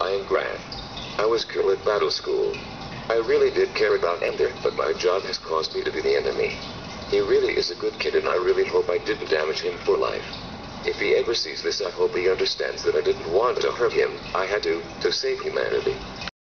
I am Graff. I was cool at battle school. I really did care about Ender, but my job has caused me to be the enemy. He really is a good kid and I really hope I didn't damage him for life. If he ever sees this, I hope he understands that I didn't want to hurt him. I had to save humanity.